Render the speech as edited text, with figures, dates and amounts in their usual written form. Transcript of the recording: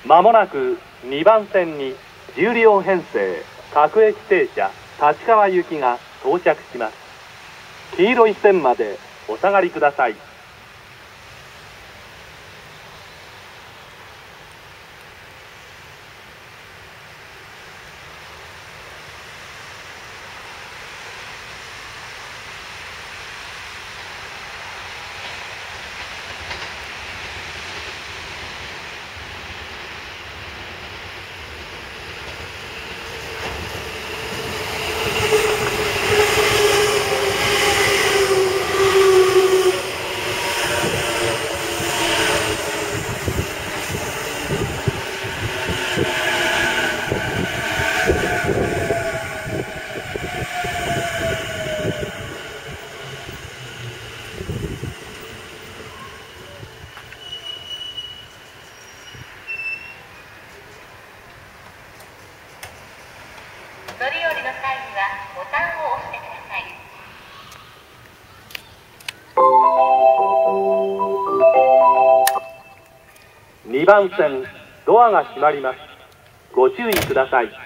まもなく2番線に10両編成各駅停車立川行きが到着します。黄色い線までお下がりください。 乗り降りの際にはボタンを押してください。 2番線ドアが閉まります。ご注意ください。